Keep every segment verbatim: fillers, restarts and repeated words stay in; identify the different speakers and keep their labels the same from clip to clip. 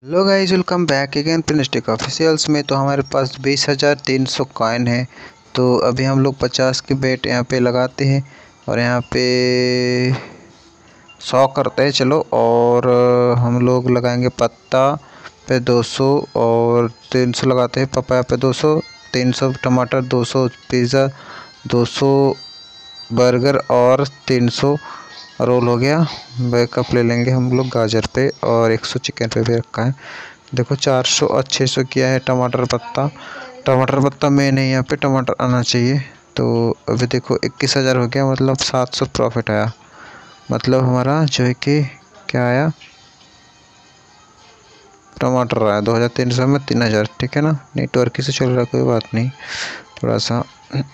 Speaker 1: Hello guys, welcome back again pinstick officials में। तो हमारे पास बीस हज़ार तीन सौ कॉइन है। तो अभी हम लोग पचास की बेट यहाँ पे लगाते हैं और यहाँ पे सौ करते हैं। चलो, और हम लोग लगाएंगे पत्ता पे दो सौ और तीन सौ लगाते हैं। पपाया पे दो सौ, तीन सौ टमाटर, दो सौ पिज़्ज़ा, दो सौ बर्गर और तीन सौ रोल हो गया। बैकअप ले लेंगे हम लोग गाजर पे और एक सौ चिकन पे भी रखा है। देखो चार सौ और छः सौ किया है टमाटर पत्ता। टमाटर पत्ता मेन है, यहाँ पे टमाटर आना चाहिए। तो अभी देखो इक्कीस हज़ार हो गया, मतलब सात सौ प्रॉफिट आया। मतलब हमारा जो है कि क्या आया, टमाटर आया दो हज़ार तीन सौ में तीन हज़ार। ठीक है ना, नेटवर्क से चल रहा है, कोई बात नहीं। थोड़ा सा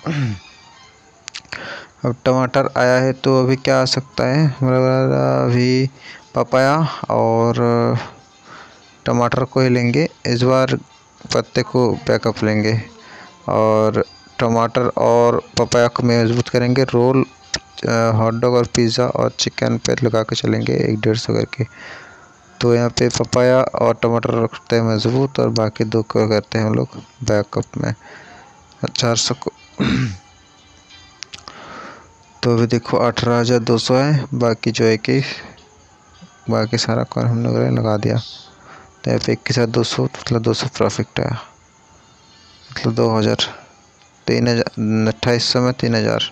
Speaker 1: अब टमाटर आया है तो अभी क्या आ सकता है हमारा, अभी पपाया और टमाटर को ही लेंगे इस बार, पत्ते को बैकअप लेंगे और टमाटर और पपाया को मजबूत करेंगे। रोल, हॉट डॉग और पिज़्ज़ा और चिकन पे लगा के चलेंगे एक डेढ़ सौ करके। तो यहाँ पे पपाया और टमाटर रखते हैं मजबूत और बाकी दो को करते हैं हम लोग बैकअप में चार सौ को। तो अभी देखो अठारह हज़ार दो सौ है, बाकी जो है कि बाकी सारा कॉइन हम लोग ने लगा दिया। तो यहाँ पे इक्कीस हज़ार दो सौ, मतलब दो सौ प्रॉफिट आया, मतलब दो हज़ार तीन हज़ार अट्ठाईस सौ में तीन हज़ार।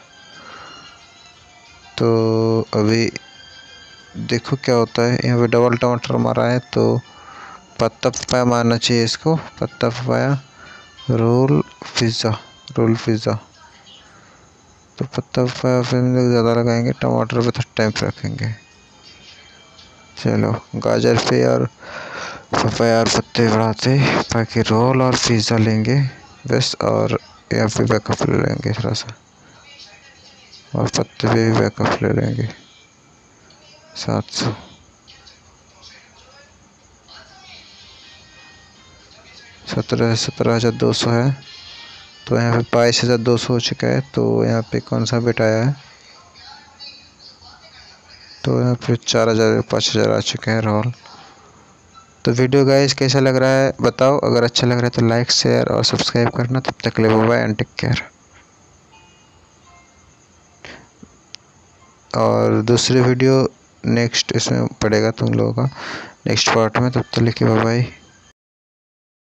Speaker 1: तो अभी देखो क्या होता है, यहाँ पे डबल टमाटर मारा है तो पत्ता पपाया मारना चाहिए इसको। पत्ता papaya, roll pizza, roll pizza. तो पत्ता पपाया फिर हम लोग ज़्यादा लगाएंगे, टमाटर पे थोड़ा टाइम पे रखेंगे। चलो गाजर पे और पपाया और पत्ते बढ़ाते, बाकी रोल और पिज़्ज़ा लेंगे बस। और यहाँ पे बैकअप ले लेंगे थोड़ा सा, और पत्ते पे भी बैकअप ले लेंगे सात सौ। सत्रह सत्रह हज़ार दो सौ है, तो यहाँ पे बाईस हज़ार दो सौ हो चुका है। तो यहाँ पे कौन सा बेट आया है, तो यहाँ पे चार हज़ार पाँच हज़ार आ चुके हैं रोल। तो वीडियो गाइस कैसा लग रहा है बताओ, अगर अच्छा लग रहा है तो लाइक शेयर और सब्सक्राइब करना। तब तक ले बाय एंड टेक केयर। और दूसरी वीडियो नेक्स्ट इसमें पड़ेगा तुम लोगों का, नेक्स्ट पार्ट में। तब तक लेके बाय बाय।